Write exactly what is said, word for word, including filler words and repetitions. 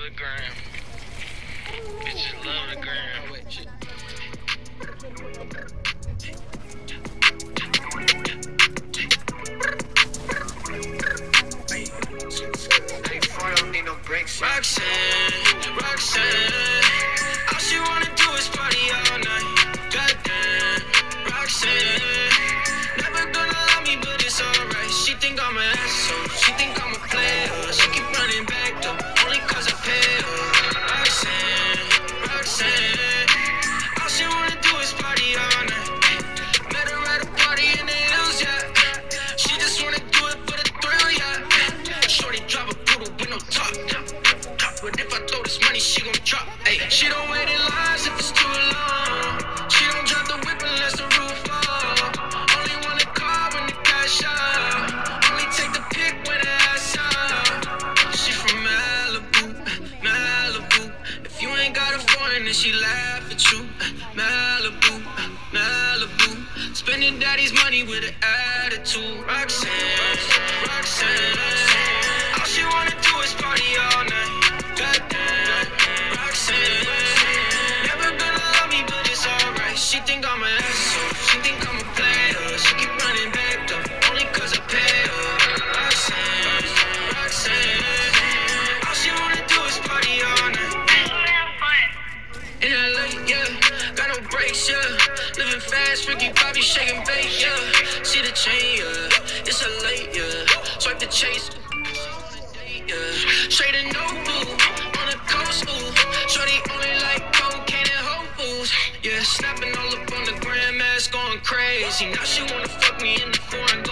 the gram. Bitches love the gram. Oh, wait, shit. Roxanne, Roxanne, all she wanna do is party all night. Goddamn, Roxanne, never gonna love me, but it's alright. She think I'm an asshole, she think I'm a player. She keep running back though, only cause I pay her. Roxanne, Roxanne, all she wanna do is party all night. Met her at a party in the hills, yeah. She just wanna do it for the thrill, yeah. Shorty drive a poodle with no top. But if I throw this money, she gon' drop. Ay, she don't wait in lines if it's too long. She don't drop the whip unless the roof fall. Only want a car when the cash out. Only take the pic when the ass out. She from Malibu, Malibu. If you ain't got a foreign, then she laugh at you. Malibu, Malibu. Spending daddy's money with an attitude. Roxanne, Roxanne, all she wanna do is party all night. Goddamn, Roxanne, never gonna love me, but it's alright. She think I'm an asshole, she think I'm a player. She keep running back though, only cause I pay her. Roxanne, Roxanne, all she wanna do is party all night. In L A, yeah, got no brakes, yeah. Living fast, Ricky Bobby shaking bait, yeah. See the chain, yeah, it's a late, yeah. Swipe the chase, yeah. Straight and no boo, on the coast, ooh. Shorty only like cocaine and Whole Foods. Yeah, snapping all up on the grandmas, going crazy. Now she wanna fuck me in the foreign.